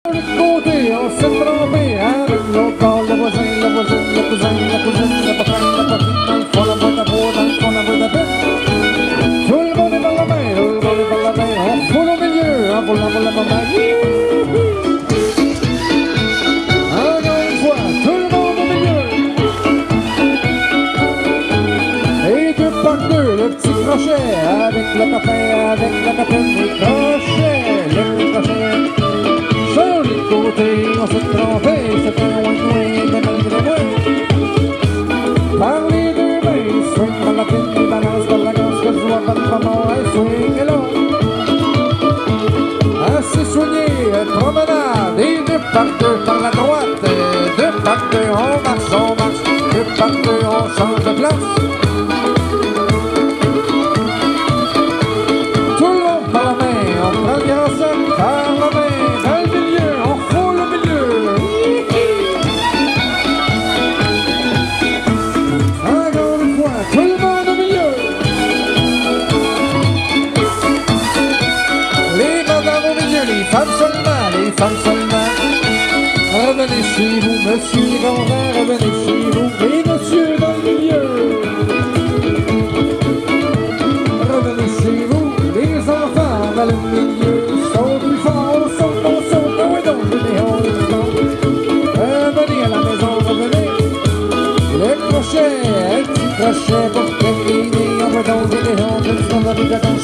Du côté, on s'est trompé avec l'autre bord, le voisin, la voisine, le cousin, la cousine, le patron, la patine, dans le fond, la boîte à bois, dans le fond, la boîte à pète. Tout le monde est par la main, tout le monde est par la main, on foule au milieu, on foule la main. Encore une fois, tout le monde au milieu. Et deux par deux, le petit crochet, avec le copain, avec la copine, le crochet, le crochet. Sur les côtés, on s'est trompé, c'était loin de loin, mais malgré moi. Par les deux mains, swing par la pine, balance par la gosse, que je vois pas de maman, swing et là. Assez soigné, promenade, et deux par deux par la droite, deux par deux, on marche, deux par deux, on change de place. Tout le monde par la main, on prend le grand sac par la main. Les femmes seulement, revenez chez vous, monsieur les grands-mères, revenez chez vous, et monsieur dans le milieu. Revenez chez vous, les enfants dans le milieu, saute plus fort, saute, on saute, oui donc, venez, on saute. Revenez à la maison, revenez, le crochet, un petit crochet pour terminer, on va donc, venez, on va donc,